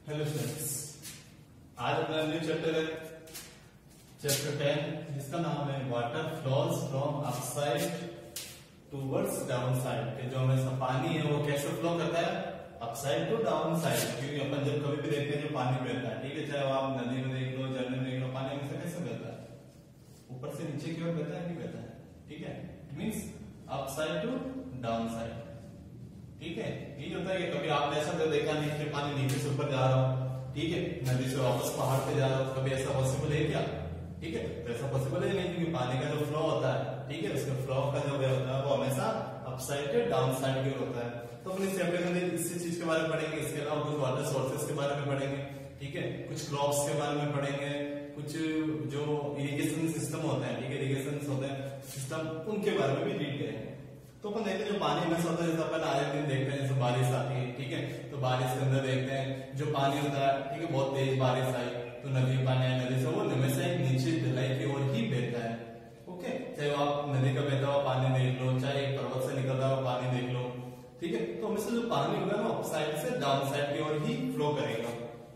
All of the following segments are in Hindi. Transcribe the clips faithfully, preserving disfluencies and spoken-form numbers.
हेलो फ्रेंड्स, आज अपना न्यू चैप्टर है चैप्टर टेन, जिसका नाम है water flows from upside towards down side. के जो हमेशा पानी है वो कैसे फ्लो करता है, अपसाइड टू डाउन साइड। क्योंकि अपन जब कभी भी देखते हैं जो पानी बहता है, ठीक है, चाहे आप नदी में देख लो, झरने में देख लो, पानी हमेशा कैसे बहता है, ऊपर से नीचे की ओर बहता है, नहीं बहता है, ठीक है। It means upside to down side, ठीक है। ये होता है कि कभी आपने ऐसा तो देखा नहीं कि पानी नीचे से ऊपर जा रहा हो, ठीक है, नदी से वापस पहाड़ पे जा रहा हो, कभी ऐसा पॉसिबल है क्या? ठीक है, तो ऐसा पॉसिबल है नहीं, क्योंकि पानी का जो फ्लो होता है, ठीक है, उसका फ्लो का जो वे होता है वो हमेशा अपसाइड टू डाउन साइड की ओर होता है। तो अपने चैप्टर में इसी चीज के बारे में पढ़ेंगे, इसके अलावा कुछ वाटर सोर्सेस के बारे में पढ़ेंगे, ठीक है, कुछ क्रॉप्स के बारे में पढ़ेंगे, कुछ जो इरिगेशन सिस्टम होते हैं, ठीक है, इरिगेशन होते हैं सिस्टम, उनके बारे में भी रीड करेंगे। तो अपन देखते हैं जो पानी में होता है, जैसे अपन आए दिन देखते हैं, जैसे बारिश आती है, ठीक है, तो बारिश के अंदर देखते हैं जो पानी होता है, ठीक है, बहुत तेज बारिश आई तो नदी पानी आए, नदी से वो हमेशा एक नीचे ढलाई की ओर ही बहता है। ओके, चाहे आप नदी का बहता हुआ पानी देख लो, चाहे एक पर्वत से निकलता हुआ पानी देख लो, ठीक है, तो हमेशा जो पानी होगा ना अप साइड से डाउन साइड की ओर ही फ्लो करेगा।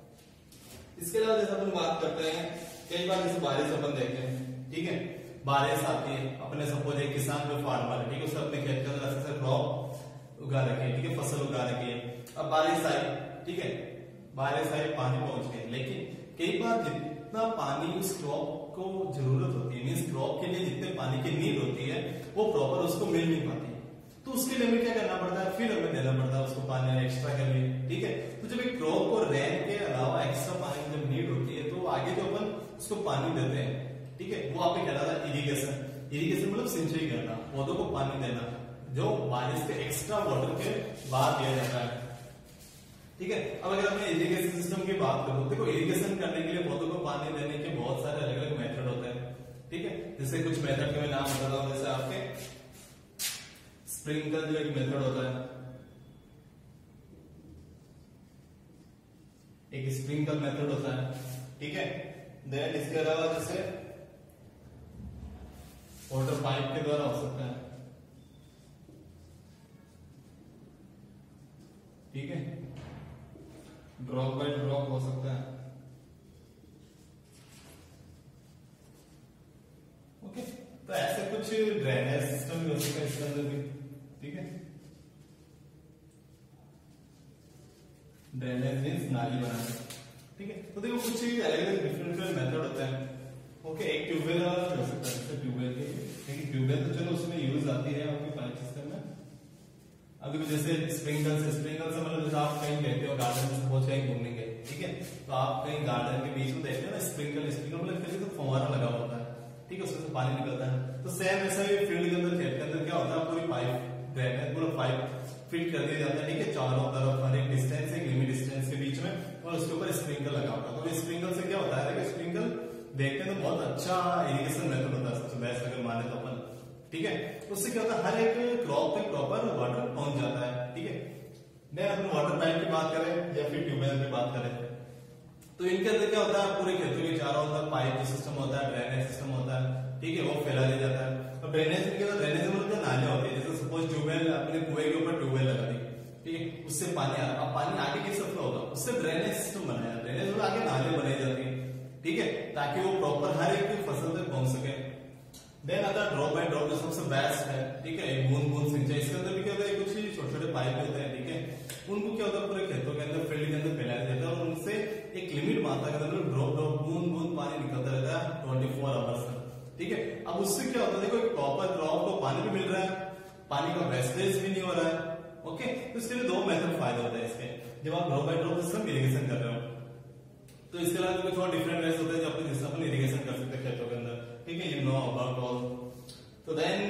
इसके अलावा जैसे अपन बात करते हैं, कई बार जैसे बारिश अपन देखते हैं, ठीक है, बारिश आती है, अपने सपोज एक किसान जो फार्मर है, ठीक है, उसने अपने खेत के अंदर अच्छे से क्रॉप उगा रखी है, ठीक है, फसल उगा रखी है। अब बारिश आई, ठीक है, बारिश आई, पानी पहुंच गए, लेकिन कई बार जितना पानी उस क्रॉप को जरूरत होती है, मीन्स क्रॉप के लिए जितने पानी की नीड होती है वो प्रॉपर उसको मिल नहीं पाती, तो उसके लिए हमें क्या करना पड़ता है, फिर हमें देना पड़ता है उसको पानी एक्स्ट्रा के लिए, ठीक है। तो जब एक क्रॉप को रेन के अलावा एक्स्ट्रा पानी की जब नीड होती है तो आगे जो अपन उसको पानी देते हैं, ठीक है, वो आपको कहलाता है इरिगेशन। इरिगेशन मतलब सिंचाई करना, पौधों को पानी देना, जो बारिश के एक्स्ट्रा वाटर के बाद दिया जाता है, ठीक है। अब अगर मैं इरिगेशन सिस्टम की बात करूं, देखो इरिगेशन करने के लिए पौधों को पानी देने के बहुत सारे अलग अलग मेथड होते हैं, ठीक है। जैसे कुछ मेथड के मैं नाम बता रहा हूं, जैसे आपके स्प्रिंकल जो एक मेथड होता है, एक स्प्रिंकल मेथड होता है, ठीक है। देन इसके अलावा जैसे वाटर पाइप के द्वारा हो सकता है, ठीक है, ड्रॉप बाय ड्रॉप हो सकता है, ओके। तो ऐसे कुछ ड्रेनेज सिस्टम भी हो सकता है इसके अंदर भी, ठीक है। ड्रेनेज मीन्स नाली बनाना, ठीक है। तो देखो कुछ अलग अलग डिफरेंट डिफरेंट मेथड होते हैं, ओके। एक ट्यूबवेल वाला हो सकता है, जैसे ट्यूबवेल के, लेकिन ट्यूबवेल तो चलो उसमें यूज आती है आपके पाइप सिस्टम में। अभी जैसे स्प्रिंकल से स्प्रिंकल से मतलब जैसे आप कहीं कहते हो गार्डन में बहुत कहीं घूमने गए, ठीक है, तो आप कहीं गार्डन के बीच में देखते हो ना स्प्रिंकल, स्प्रिंकल मतलब फिर तो फव्वारा लगा होता है, ठीक है, उसमें से पानी निकलता है। तो सेम ऐसा ही फील्ड के अंदर, खेत के अंदर क्या होता है, पूरी पाइप ड्रेनेज पूरा पाइप फिट कर दिया जाता है, ठीक है, चारों तरफ हर एक डिस्टेंस, एक लिमिट डिस्टेंस के बीच में, और उसके ऊपर स्प्रिंकल लगा होता है। तो स्प्रिंकल से क्या होता है, स्प्रिंकल देखते हैं तो बहुत अच्छा इरिगेशन मेथड होता है, सबसे बेस्ट अगर माने तो अपन, ठीक है। उससे क्या होता है, हर एक क्रॉप पे प्रॉपर वाटर पहुंच जाता है, ठीक है। नहीं अपन वाटर पाइप की बात करें या फिर ट्यूबवेल की बात करें, तो इनके अंदर क्या होता है, पूरे खेतों के चारों तरफ पाइप सिस्टम होता है, ड्रेनेज सिस्टम होता है, ठीक है, वो फैला दिया जाता है। अब ड्रेनेज के अंदर ड्रेनेज मतलब नालियां होती है, जैसे सपोज ट्यूबवेल, अपने कुएं के ऊपर ट्यूबवेल लगा दी, ठीक है, उससे पानी आ रहा, अब पानी आगे कैसे फ्लो होगा, उससे ड्रेनेज सिस्टम बनाया, ड्रेनेज में आगे नालियां बनाई जाती है, ठीक है, ताकि वो प्रॉपर हर एक फसल तक पहुंच सके। देन आता है ड्रॉप बाय ड्रॉप, जो सबसे बेस्ट है, ठीक है, बूंद बूंद सिंचाई। इसके अंदर भी क्या होता है, कुछ छोटे छोटे पाइप होते हैं, ठीक है, उनको क्या होता है पूरे खेतों के अंदर, फील्ड के अंदर फैलाया जाता है, और उनसे एक लिमिट मात्रा के अंदर ड्रॉप ड्रॉप बूंद बूंद पानी निकलता रहता है ट्वेंटी फोर आवर्स तक, ठीक है। अब उससे क्या होता है, देखो प्रॉपर क्रॉप को पानी भी मिल रहा है, पानी का वेस्टेज भी नहीं हो रहा है, ओके। तो इसके लिए दो मेथड फायदा होता है इसके, जब आप drop by drop system irrigation कर रहे हो। तो इसके अलावा कुछ और डिफरेंट वेज होते हैं जो अपने सिस्टम में इरिगेशन कर सकते हैं खेतों के अंदर, ठीक है, यू नो अबाउट ऑल। तो then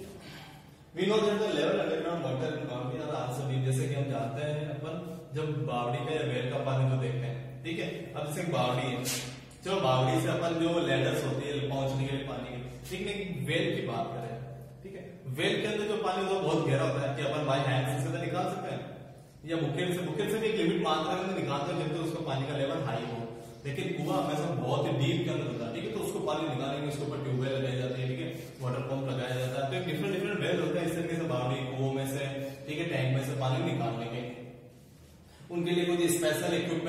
we know that the level underground water in bawri are also deep, जैसे कि हम जानते हैं अपन जब बावड़ी का या वेल का पानी जो देखते हैं, ठीक है। अब जैसे बावड़ी है, चलो बावड़ी से अपन जो लैडर्स होती है पहुंचने के लिए पानी की, ठीक है, वेल की बात करें, ठीक है, वेल के अंदर जो पानी होता है बहुत गहरा होता है, कि अपन बाय हैंड से सीधा निकाल सकते हैं, या बुकेट से, बुकेट से भी एक लिमिट मात्रा में निकालते हैं जब तक उसका पानी का लेवल हाई हो, लेकिन कुआं हमेशा बहुत ही डीप के अंदर होता है, ठीक है, तो उसको पानी निकालेंगे, उसके ऊपर ट्यूबवेल लगाई जाती है, ठीक है, वाटर पंप लगाया जाता है, तो डिफरेंट डिफरेंट वेल होता है इस तरीके से बावड़ी कुओं में से, ठीक है, टैंक में से पानी निकालने के। उनके लिए कुछ स्पेशल इक्विपमेंट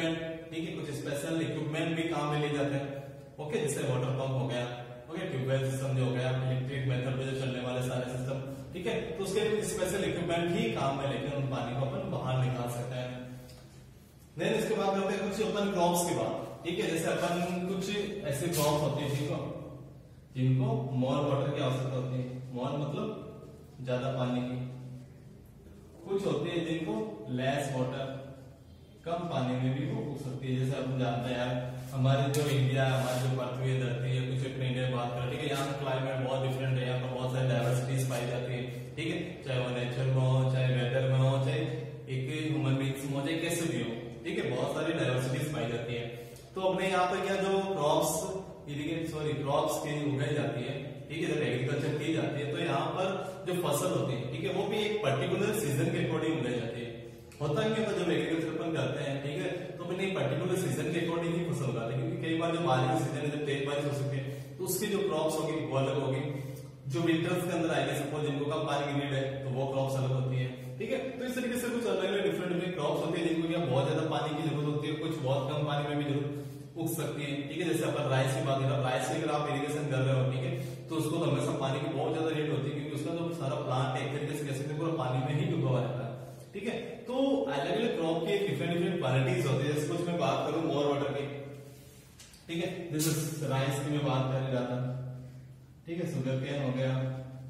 ठीक है, कुछ स्पेशल इक्विपमेंट भी काम में ले जाते हैं, ओके, जैसे वाटर पंप हो गया, ओके, ट्यूबवेल सिस्टम जो हो गया, इलेक्ट्रिक मेथड पे जो चलने वाले सारे सिस्टम, ठीक है, तो उसके लिए स्पेशल इक्विपमेंट ही काम में लेकर उन पानी को अपन बाहर निकाल सकते हैं। देन इसके बाद करते हैं कुछ अपन क्रॉप्स की बात, ठीक है, जैसे अपन कुछ ऐसे क्रॉप्स होते हैं जिनको जिनको मोर वाटर की आवश्यकता होती है, मोर मतलब ज्यादा पानी की, कुछ होती है जिनको लेस वाटर, कम पानी में भी वो उग सकती है। जैसे अपन जानते हैं यार, हमारे जो इंडिया, हमारी जो पृथ्वी है, धरती है, कुछ अपने इंडिया में बात करें, ठीक है, यहाँ का क्लाइमेट बहुत डिफरेंट है, यहाँ पर बहुत सारी डाइवर्सिटीज पाई जाती है, ठीक है, चाहे वो नेचर में हो, चाहे वेदर में हो, चाहे एक ह्यूमन बींग्स में हो, चाहे कैसे भी हो, ठीक है, बहुत सारी डाइवर्सिटीज पाई जाती है। तो अपने यहाँ पर क्या जो क्रॉप्स इरिगेट सॉरी क्रॉप्स की उगाई जाती है, ठीक है, जब एग्रीकल्चर की जाती है, तो यहाँ पर जो फसल होती है, ठीक है, वो भी एक पर्टिकुलर सीजन के अकॉर्डिंग उगाई जाती है। होता क्या है, जब एग्रीकल्चर अपन करते हैं, ठीक है, तो अपने पर्टिकुलर सीजन के अकॉर्डिंग ही फसल उगाते हैं, क्योंकि कई बार जो बारिश का सीजन है, जब तेज बारिश हो सकती है, तो उसकी जो क्रॉप्स होगी वो अलग होगी, जो विंटर्स के अंदर आएगी, सपोज जिनको कम पानी की नीड है, तो वो क्रॉप्स अलग होती है, ठीक है। तो इस तरीके से कुछ अलग अलग डिफरेंट डिफरेंट क्रॉप्स होती है, जिनको क्या बहुत ज्यादा पानी की जरूरत होती है, कुछ बहुत कम पानी में भी जरूरत उग सकती है, ठीक है। जैसे अपन राइस की बात करें, राइस की अगर आप इरिगेशन कर रहे हो, ठीक है, तो उसको तो हमेशा पानी की बहुत ज्यादा नीड होती है, क्योंकि उसका जो सारा प्लांट है एक तरीके से कैसे पूरा पानी में ही डूबा हुआ रहता है, ठीक है। तो अलग अलग क्रॉप की डिफरेंट डिफरेंट क्वालिटीज होती है। जैसे कुछ मैं बात करूं मोर वाटर की, ठीक है, जैसे राइस की मैं बात कर रहा था, ठीक है, शुगर केन हो गया,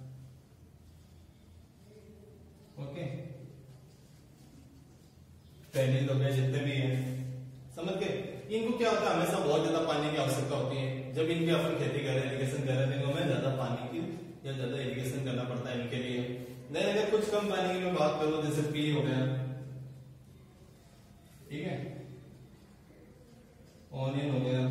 ओके, पैडीज हो गया, जितने भी है, समझ गए। इनको क्या होता है, हमेशा बहुत ज्यादा पानी की आवश्यकता होती है। जब इनकी अपन खेती कर रहे हैं, इरिगेशन कर रहे हैं, इनको हमें ज्यादा पानी की या ज्यादा इरिगेशन करना पड़ता है इनके लिए। नहीं, अगर कुछ कम पानी की मैं बात करूं, जैसे पी हो गया, ठीक है, ऑनियन हो गया,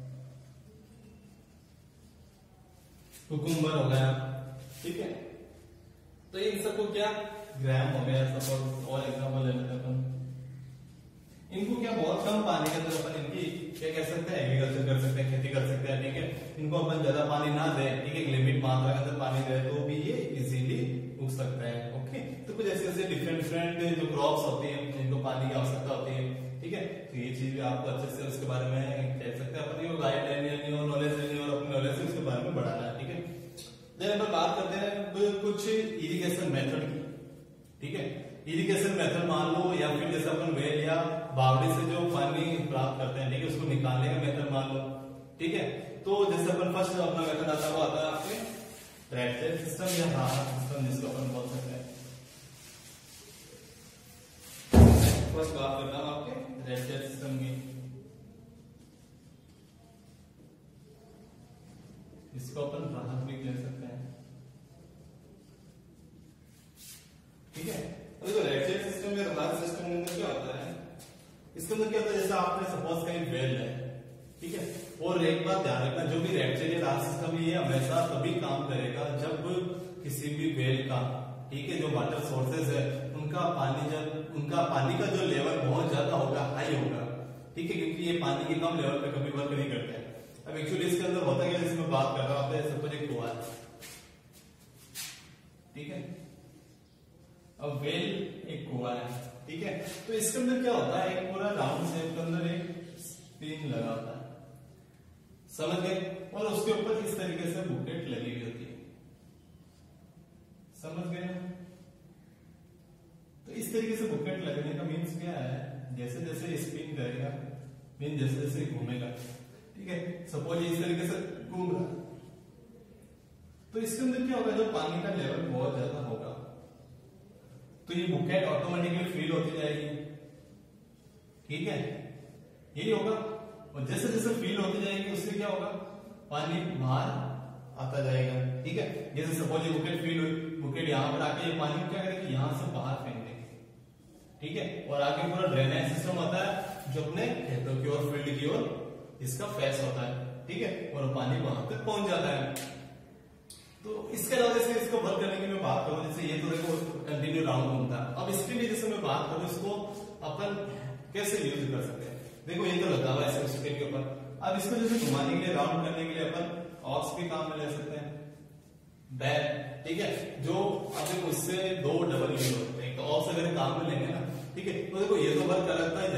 कुकुम्बर हो गया, ठीक है, तो इन सबको क्या ग्राम हो गया, सपोज और एग्जाम्पल ले लेते हैं। इनको क्या बहुत कम पानी के अंदर अपन इनकी क्या कह सकते हैं, एग्रीकल्चर कर सकते हैं, खेती कर सकते हैं, ठीक है। इनको अपन ज्यादा पानी ना दे, ठीक है, लिमिट मात्रा के अंदर पानी दे, तो भी ये इजीली उग सकता है, ओके। तो कुछ ऐसे ऐसे डिफरेंट डिफरेंट जो क्रॉप्स होती है, जिनको पानी की आवश्यकता होती है, ठीक है। तो ये चीज भी आपको अच्छे से उसके बारे में कह सकते हैं, अपन गाइड लेनी और नॉलेज लेनी और अपनी नॉलेज से उसके बारे में बढ़ाना है, ठीक है। देन अपन बात करते हैं कुछ इरिगेशन मेथड की, ठीक है। इरिगेशन मेथड मान लो, या फिर जैसे अपन वेल या बावड़ी से जो पानी प्राप्त करते हैं, ठीक है, उसको निकालने का मेथड मान लो, ठीक है। तो जैसे अपन फर्स्ट अपना मेथड आता है, वो आता है आपके रेड टेप सिस्टम या हाथ सिस्टम, जिसको अपन बोल सकते हैं। फर्स्ट बात करता हूं आपके रेड टेप सिस्टम की, इसको अपन राहत भी कह सकते हैं, ठीक है। तो रेड टेप सिस्टम या राहत सिस्टम में क्या होता है, इसके अंदर क्या होता है, जैसे आपने सपोज कहीं वेल है, ठीक है, और एक बात ध्यान रखना, जो भी रेड टेप या राहत सिस्टम है, ये हमेशा तभी काम करेगा जब किसी भी वेल का, ठीक है, जो वाटर सोर्सेज है, उनका पानी जब उनका पानी का जो लेवल बहुत ज्यादा होगा, हाई होगा, ठीक है, क्योंकि ये पानी के कम लेवल पे कभी वर्क नहीं करते हैं। अब एक्चुअली इसके अंदर होता है, जैसे मैं बात कर रहा हूं, आप सपोज एक कुआं है, ठीक है, अब वेल एक कुआं है, ठीक है, तो इसके अंदर क्या होता है, एक पूरा राउंड शेप के अंदर एक स्पिन लगा होता है, समझ गए, और उसके ऊपर इस तरीके से बुकेट लगी हुई होती है, समझ गए ना। तो इस तरीके से बुकेट लगने का मीन्स क्या है, जैसे जैसे स्पिन करेगा, मीन जैसे जैसे घूमेगा, ठीक है, सपोज इस तरीके से घूम रहा, तो इसके अंदर क्या होगा, जब पानी का लेवल बहुत ज्यादा होगा, तो ये बुकेट ऑटोमेटिकली फिल होती जाएगी, ठीक है, यही होगा। और जैसे जैसे फिल होती जाएगी, उससे क्या होगा, पानी बाहर आता जाएगा, ठीक है। जैसे सपोज ये बुकेट फिल हुई, बुकेट यहाँ पर आके ये पानी क्या करेगी, यहाँ से बाहर फेंक देगी, ठीक है, और आगे पूरा ड्रेनेज सिस्टम होता है, जो अपने खेतों की ओर, फील्ड की ओर इसका फेस होता है, ठीक है, और पानी वहां तक पहुंच जाता है। तो इसके अलावा जैसे इसको वर्क करने की मैं बात करूं, जैसे ये तो देखो कंटिन्यू राउंड घूमता है, अब इसके लिए जैसे मैं बात करूं, इसको अपन कैसे यूज कर सकते हैं, देखो ये तो लगा हुआ है इसके के ऊपर, अब इसको जैसे घुमाने के लिए, राउंड करने के लिए अपन ऑक्स भी काम में ले सकते हैं, बैल, ठीक है, जो अब देखो इससे दो डबल यूज होते हैं, तो ऑक्स अगर काम में लेंगे ना, ठीक है, तो देखो ये तो वर्क करता ही जाएगा,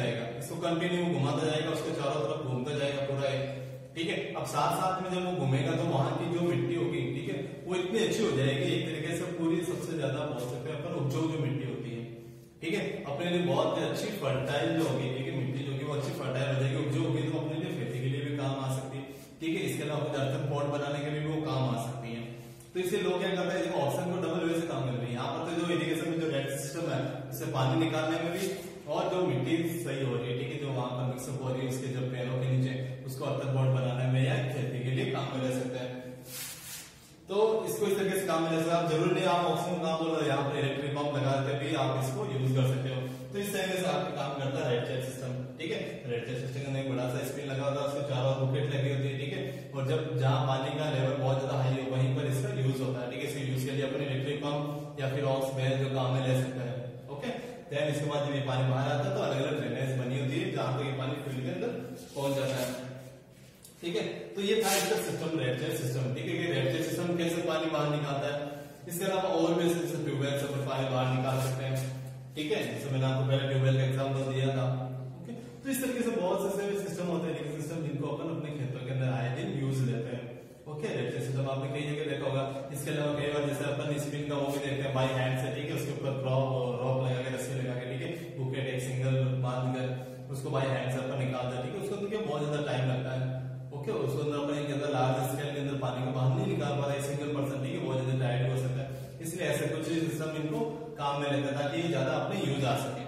इसको कंटिन्यू घुमाता जाएगा, उसके चारों तरफ घूमता जाएगा पूरा एक, ठीक है। अब साथ साथ में जब वो घूमेगा तो वहां की जो मिट्टी होगी, ठीक है, वो इतनी अच्छी हो जाएगी एक तरीके से पूरी सबसे ज्यादा बोल सकते हैं अपन उपजाऊ जो मिट्टी होती है, ठीक है, अपने लिए बहुत अच्छी फर्टाइल जो होगी, ठीक है, मिट्टी जो कि वो अच्छी फर्टाइल हो जाएगी, उपजाऊ होगी, तो अपने लिए खेती के लिए भी काम आ सकती है, ठीक है। इसके अलावा कुछ अर्थन पॉट बनाने के लिए भी वो काम आ सकती है। तो इससे लोग क्या करते हैं, ऑप्शन को डबल वे से काम कर रही है। यहाँ पर तो जो इरिगेशन में जो रेड सिस्टम है, इससे पानी निकालने में भी और जो मिट्टी सही हो रही है, ठीक है, जो वहां पर मिक्सअप हो रही है उसके जो पेड़ों के नीचे, उसको अर्थन पॉट बनाने में या खेती के लिए काम में ले सकते हैं। तो इसको इस तरीके से काम में ले सकते हैं। आप जरूर नहीं आप ऑक्सीजन काम बोलो, यहाँ पर इलेक्ट्रिक पंप लगा के भी आप इसको यूज कर सकते हो। तो इस तरीके से आपका काम करता है रेड चेक सिस्टम, ठीक है। रेड चेक सिस्टम में एक बड़ा सा स्क्रीन लगा होता है, उसके चारों बुकेट लगी होती है, ठीक है, और जब जहां पानी का लेवल बहुत ज्यादा हाई हो वहीं पर इसका यूज होता है, ठीक है। इसके यूज के लिए अपन इलेक्ट्रिक पंप या फिर ऑक्स बेल जो काम में ले सकते हैं, ओके। देन इसके बाद जब ये पानी बाहर आता है तो अलग अलग ड्रेनेज बनी होती है जहां तक ये पानी फील्ड के अंदर पहुंच जाता है, ठीक है। तो ये था इसका सिस्टम, रेड चेक सिस्टम, ठीक है। रेड चेक सिस्टम कैसे पानी बाहर निकालता है। इसके अलावा और भी ट्यूबवेल से पानी बाहर निकाल सकते हैं, ठीक है, जैसे मैंने आपको पहले ट्यूबवेल का एग्जाम्पल दिया था, ओके। तो इस तरीके से बहुत से सिस्टम होते हैं, सिस्टम जिनको अपन अपने खेतों के अंदर आए दिन यूज लेते हैं, ओके। रेड चेक सिस्टम आपने कई जगह देखा होगा। इसके अलावा कई बार जैसे अपन स्पिन का वो भी देखते हैं बाई हैंड से, ठीक है, उसके ऊपर क्रॉप रॉप लगा के रस्सी लगा के, ठीक है, बुकेट एक सिंगल बांध कर उसको बाई हैंड से अपन निकालते हैं, ठीक है। उसको तो क्या बहुत ज्यादा टाइम लगता है, ओके। उसके अंदर अपने के अंदर लार्ज स्केल के अंदर पानी को बाहर नहीं निकाल पा रहा है सिंगल पर्सन, ठीक है, बहुत ज्यादा टाइट हो सकता है। इसलिए ऐसे कुछ सिस्टम इनको काम में लेता है ताकि ये ज्यादा अपने यूज आ सके।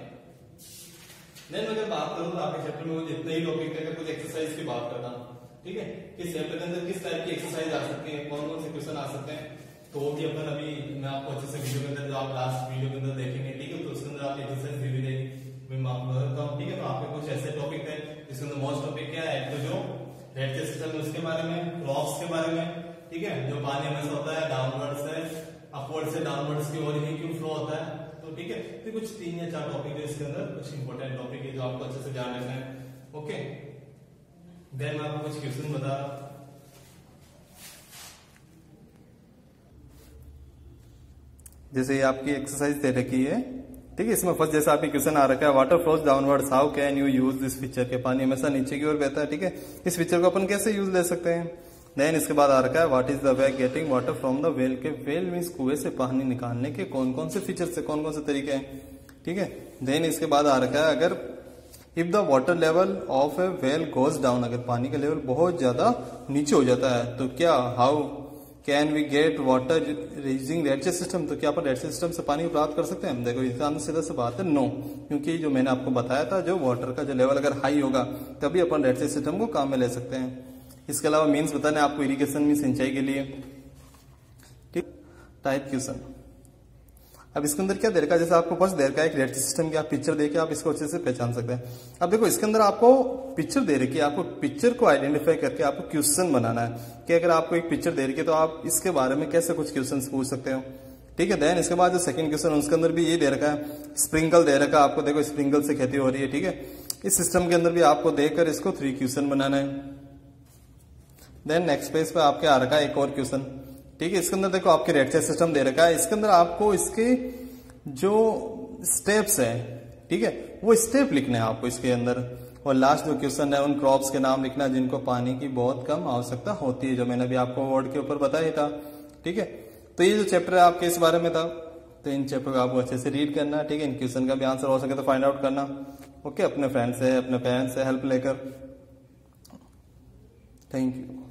देन अगर बात करूं तो आपके चैप्टर में जितने ही टॉपिक है कुछ एक्सरसाइज की बात करता हूं, ठीक है, किस चैप्टर के अंदर किस टाइप की एक्सरसाइज आ सकती है, कौन कौन से क्वेश्चन आ सकते हैं, तो वो भी अपन अभी मैं आपको अच्छे से वीडियो के अंदर जो आप लास्ट वीडियो के अंदर देखेंगे, ठीक है, तो उसके अंदर आप एक्सरसाइज भी देखेंगे मैं आपको बताता हूँ, ठीक है। तो आपके कुछ ऐसे टॉपिक है जिसके अंदर मोस्ट टॉपिक क्या है, तो जो रेड चेक सिस्टम है उसके बारे में, क्रॉप्स के बारे में, ठीक है, जो पानी हमेशा होता है डाउनवर्ड से अपवर्ड से डाउनवर्ड्स की ओर ही क्यों फ्लो होता है, तो ठीक है। तो कुछ तीन या चार टॉपिक है इसके अंदर, कुछ इंपॉर्टेंट टॉपिक है जो आपको अच्छे से ध्यान रखना है, ओके। देन मैं आपको कुछ क्वेश्चन बता रहा हूं। जैसे ये आपकी एक्सरसाइज दे रखी है, ठीक है, इसमें फर्स्ट जैसा आपकी क्वेश्चन आ रखा है, water flows downwards, how can you use this feature, के पानी हमेशा नीचे की ओर बहता है, ठीक है, इस फीचर को अपन कैसे यूज ले सकते हैं। देन इसके बाद आ रखा है what is the way getting water from the well, के वेल मीन्स कुएं से पानी निकालने के कौन कौन से फीचर से कौन कौन से तरीके हैं, ठीक है। देन इसके बाद आ रखा है अगर if the water level of a well goes down, अगर पानी का लेवल बहुत ज्यादा नीचे हो जाता है तो क्या, how can we get water using red check system, तो क्या अपन रेड चेक सिस्टम से पानी प्राप्त कर सकते हैं। देखो इसका आंसर सीधा सी बात है नो, क्योंकि जो मैंने आपको बताया था जो वाटर का जो लेवल अगर हाई होगा तभी अपन रेड चेक सिस्टम को काम में ले सकते हैं। इसके अलावा मीन्स बताने आपको इरिगेशन में सिंचाई के लिए, ठीक, टाइप क्वेश्चन। अब इसके अंदर क्या दे रखा है, जैसे आपको फर्स्ट दे रखा है एक रेड सिस्टम की, आप पिक्चर देके आप इसको अच्छे से पहचान सकते हैं। अब देखो इसके अंदर आपको पिक्चर दे रखी है, आपको पिक्चर को आइडेंटिफाई करके आपको क्वेश्चन बनाना है कि अगर आपको एक पिक्चर दे रखी है तो आप इसके बारे में कैसे कुछ क्वेश्चन पूछ सकते हो, ठीक है। देन इसके बाद जो सेकंड क्वेश्चन उसके अंदर भी ये दे रखा है, स्प्रिंकल दे रखा है आपको, देखो स्प्रिंकल से खेती हो रही है, ठीक है। इस सिस्टम के अंदर भी आपको देकर इसको थ्री क्वेश्चन बनाना है। देन नेक्स्ट पेज पे आपके आ रखा है एक और क्वेश्चन, ठीक है। इसके अंदर देखो आपके रेड चेक सिस्टम दे रखा है, इसके अंदर आपको इसके जो स्टेप्स है, ठीक है, वो स्टेप लिखने हैं आपको इसके अंदर। और लास्ट जो क्वेश्चन है उन क्रॉप्स के नाम लिखना जिनको पानी की बहुत कम आवश्यकता होती है, जो मैंने अभी आपको वर्ड के ऊपर बताया था, ठीक है। तो ये जो चैप्टर है आपके इस बारे में था, तो इन चैप्टर को आपको अच्छे से रीड करना, ठीक है। इन क्वेश्चन का भी आंसर हो सके तो फाइंड आउट करना, ओके, अपने फ्रेंड से अपने पेरेंट्स से हेल्प लेकर। Thank you.